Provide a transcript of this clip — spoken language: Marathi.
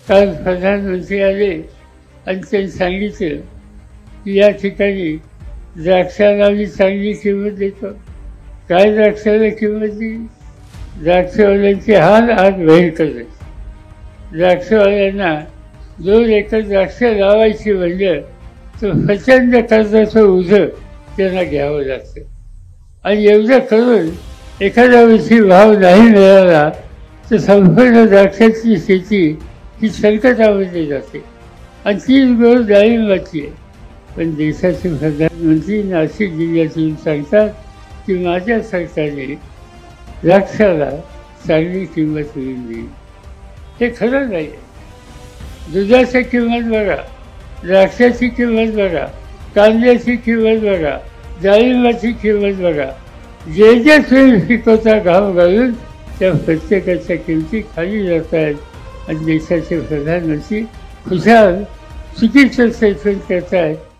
काल प्रधानमंत्री आले आणि त्यांनी सांगितलं की या ठिकाणी द्राक्षाला आम्ही चांगली किंमत देतो. काय द्राक्षाला किंमत दिली? द्राक्षवाल्यांचे हाल आज भयंकर झाले. द्राक्षवाल्यांना 2 एकर द्राक्ष लावायची म्हणजे तर प्रचंड कर्जाचं ओझं त्यांना घ्यावं लागतं. आणि एवढं करून एखाद्या वर्षी भाव नाही मिळाला तर संपूर्ण द्राक्षाची शेती ही संकटामध्ये जाते. आणि तीच गोष्ट डाळिंबाची आहे. पण देशाचे प्रधानमंत्री नाशिक जिल्ह्यातून सांगतात की माझ्या सरकारने द्राक्षाला चांगली किंमत मिळून दिली. हे खरं नाही. दुधाची किंमत बघा, द्राक्षाची किंमत बघा, कांद्याची किंमत बघा, डाळिंबाची किंमत बघा. जे जे तुम्ही पिकवता घाम घालून त्या प्रत्येकाच्या किमती खाली जात आहेत. आणि देशाचे प्रधानमंत्री खुशाल चुकीचं स्टेटमेंट करत आहेत.